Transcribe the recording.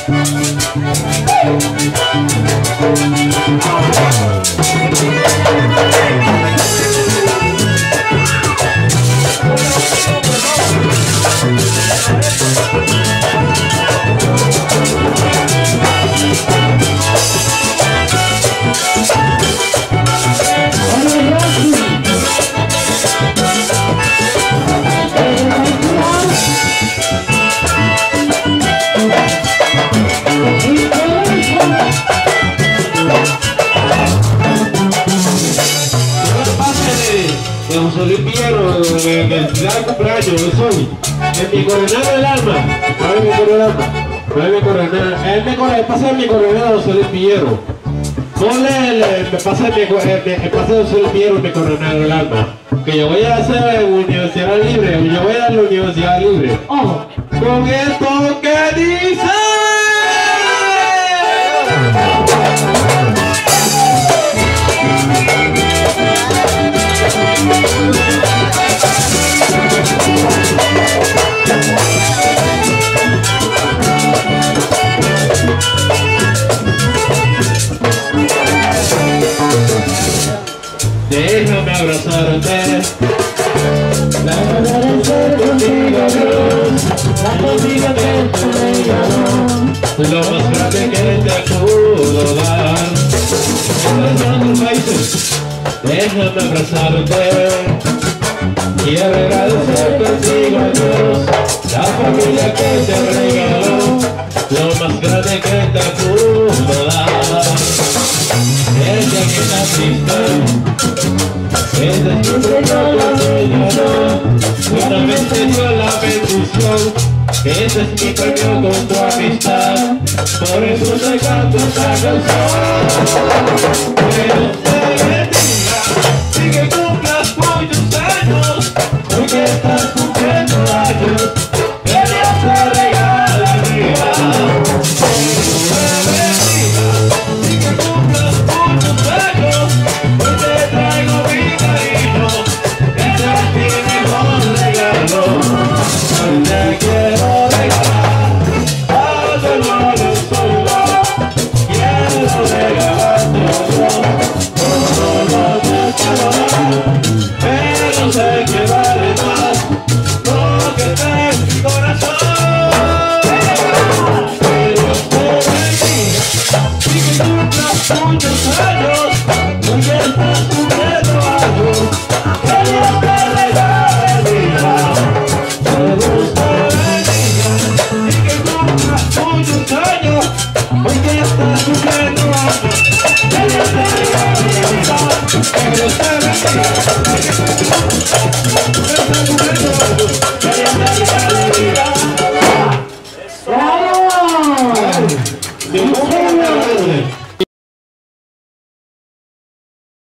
José Luis Piero, en el día de cumpleaños, hoy, en mi coronado del alma, ¿sabes mi coronado? No es mi coronado, pasa mi coronado José Luis Piero. Ponle, me pasa de José Luis Piero, mi coronado del alma. Que yo voy a hacer universidad libre, yo voy a dar la universidad libre. Oh, con esto que dice. Déjame abrazarte, déjame ser contigo, Dios, contigo que te regalo, lo más grande que te puedo dar. En los países, déjame abrazarte y agradecer contigo a Dios, la familia que te regaló, lo más grande que te pudo dar. Desde que naciste, desde siempre no lo olvidó, solamente dio la bendición. Ese es mi premio con tu amistad, por eso te canto esta canción. Dios te bendiga y que cumplas muchos años, porque estás cumpliendo años, que Dios te regala vida. Dios te bendiga y que cumplas muchos años, hoy te traigo mi cariño, ese es mi mejor regalo. Hoy te quiero regalar algo nuevo solo, quiero regalarte todo lo que puedo dar, pero sé que vale más lo que está en mi corazón. Que Dios te bendiga y que cumplas muchos años, porque estás cumpliendo años, que Dios te regale vida. Que Dios te bendiga y que cumplas muchos años, porque estás cumpliendo años, que Dios te regale vida. Que Dios te bendiga y que estás cumpliendo años, que Dios te regale vida. ¡Bravo!